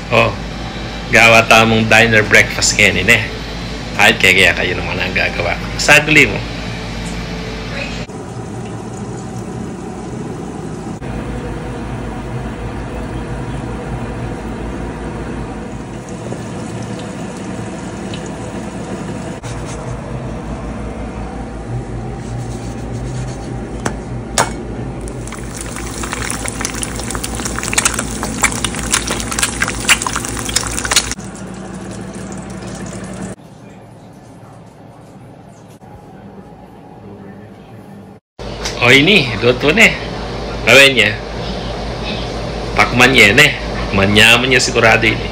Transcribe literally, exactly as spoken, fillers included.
Oh, gawa tamong diner breakfast ngayon eh. Kahit kaya kaya kayo naman ang gagawa. Sagli mo. O ini, luto na eh. Gawin niya. Pakman niya na eh. Manyaman niya sigurado ini.